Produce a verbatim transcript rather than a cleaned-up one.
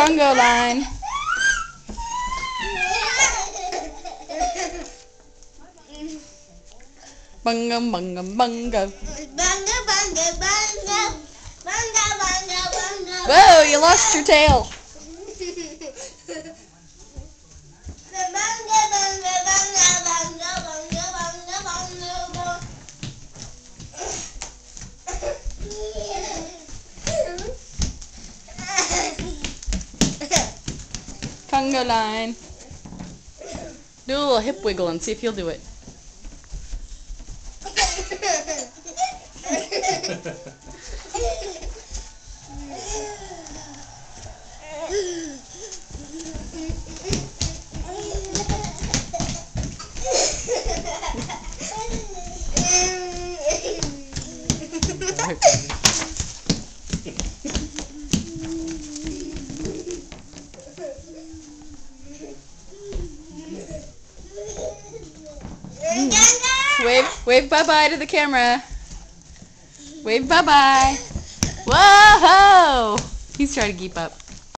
conga line. Bunga, bunga, bunga. Bunga, bunga, bunga. Bunga, bunga, bunga. Whoa, you lost your tail. Bunga, bunga, bunga, bunga, bunga, bunga, bunga. Conga line. Do a little hip wiggle and see if you'll do it. Wave, wave bye-bye to the camera. Wave bye-bye. Whoa! He's trying to keep up.